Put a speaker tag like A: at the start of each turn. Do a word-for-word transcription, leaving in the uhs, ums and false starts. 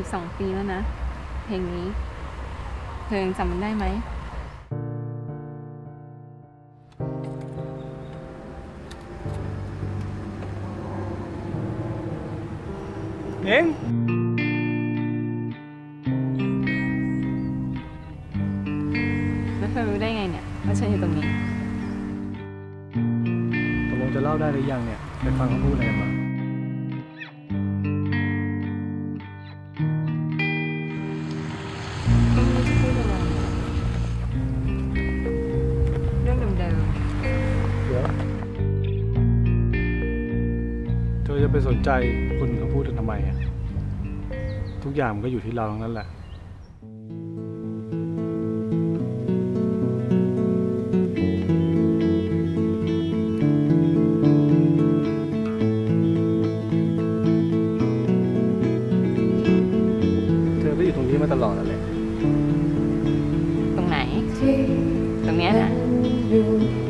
A: สิบสองปีแล้วนะเพลงนี้เธอยังจำมันได้ไหม
B: เอง
A: แล้วเธอรู้ได้ไงเนี่ยว่าฉันอยู่ตรงนี้
B: ตกลงจะเล่าได้หรือยังเนี่ยไปฟังเขาพูดอะไรมา
A: ก็ไม่รู้จะพูดอะไรเรื่องเดิม
B: เดี๋ยวเธอจะไปสนใจคุณเขาพูดทำไมอ่ะทุกอย่างมันก็อยู่ที่เราทั้งนั้นแหละเธอก็อยู่ตรงนี้มาตลอดนั่นแหละ
A: ๆตรงไหนตรงเนี้ยนะ